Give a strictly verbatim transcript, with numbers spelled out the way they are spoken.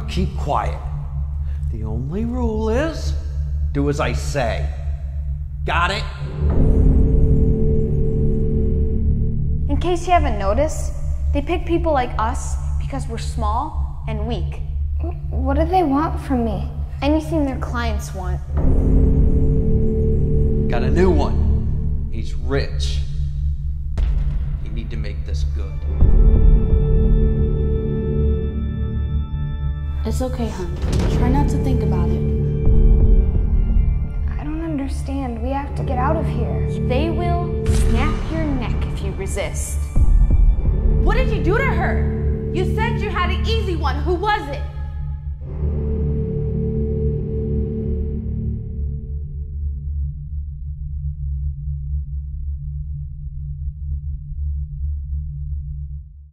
keep quiet. The only rule is, do as I say. Got it? In case you haven't noticed, they pick people like us because we're small and weak. What do they want from me? Anything their clients want. Got a new one. He's rich. You need to make this good. It's okay, hon. Try not to think about it. I don't understand. We have to get out of here. They will snap your neck if you resist. What did you do to her? You said you had an easy one. Who was it?